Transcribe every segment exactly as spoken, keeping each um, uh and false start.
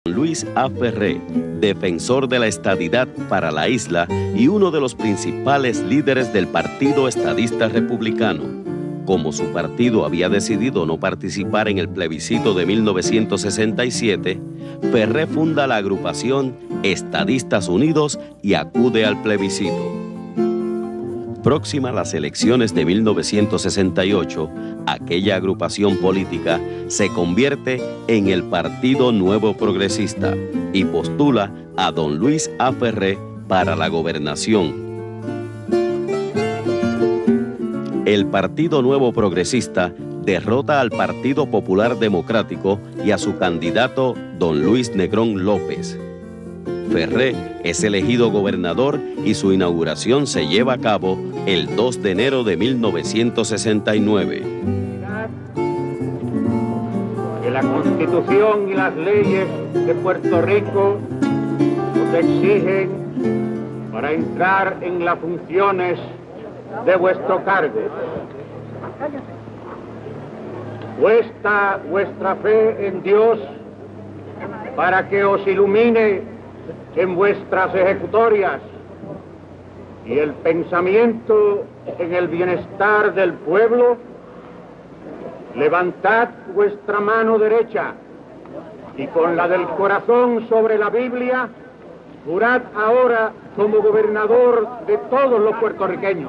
Luis A. Ferré, defensor de la estadidad para la isla y uno de los principales líderes del Partido Estadista Republicano. Como su partido había decidido no participar en el plebiscito de mil novecientos sesenta y siete, Ferré funda la agrupación Estadistas Unidos y acude al plebiscito. Próxima a las elecciones de mil novecientos sesenta y ocho, aquella agrupación política se convierte en el Partido Nuevo Progresista y postula a don Luis A. Ferré para la gobernación. El Partido Nuevo Progresista derrota al Partido Popular Democrático y a su candidato don Luis Negrón López. Ferré es elegido gobernador y su inauguración se lleva a cabo el dos de enero de mil novecientos sesenta y nueve. Que la Constitución y las leyes de Puerto Rico nos exigen para entrar en las funciones de vuestro cargo. Puesta vuestra fe en Dios para que os ilumine en vuestras ejecutorias y el pensamiento en el bienestar del pueblo, levantad vuestra mano derecha y con la del corazón sobre la Biblia, jurad ahora como gobernador de todos los puertorriqueños.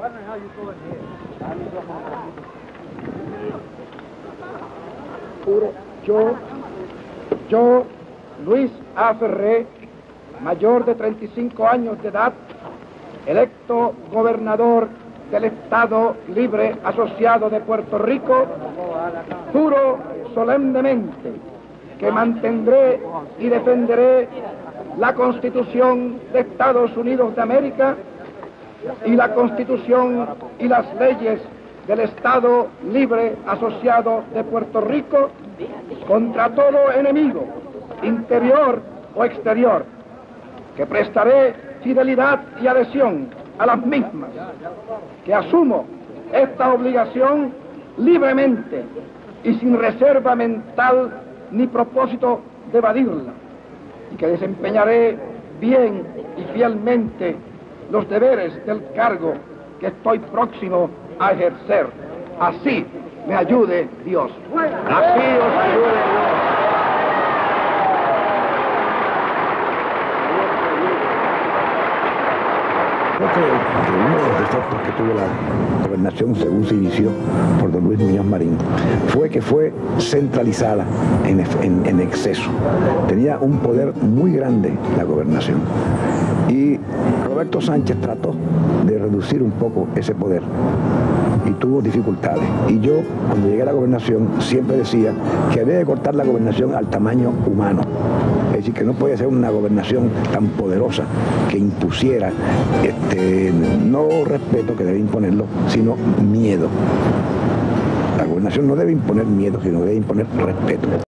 Juro, yo, yo, Luis A. Ferré, mayor de treinta y cinco años de edad, electo gobernador del Estado Libre Asociado de Puerto Rico, juro solemnemente que mantendré y defenderé la Constitución de Estados Unidos de América y la Constitución y las leyes del Estado Libre Asociado de Puerto Rico contra todo enemigo, interior o exterior, que prestaré fidelidad y adhesión a las mismas, que asumo esta obligación libremente y sin reserva mental ni propósito de evadirla, y que desempeñaré bien y fielmente los deberes del cargo que estoy próximo a ejercer. Así me ayude Dios. Así os ayude Dios. Creo que, que uno de los defectos que tuvo la gobernación, según se inició por don Luis Muñoz Marín, fue que fue centralizada en, en, en exceso. Tenía un poder muy grande la gobernación. Y Roberto Sánchez trató de reducir un poco ese poder y tuvo dificultades. Y yo, cuando llegué a la gobernación, siempre decía que había de cortar la gobernación al tamaño humano. Es decir, que no podía ser una gobernación tan poderosa que impusiera este, no respeto, que debe imponerlo, sino miedo. La gobernación no debe imponer miedo, sino debe imponer respeto.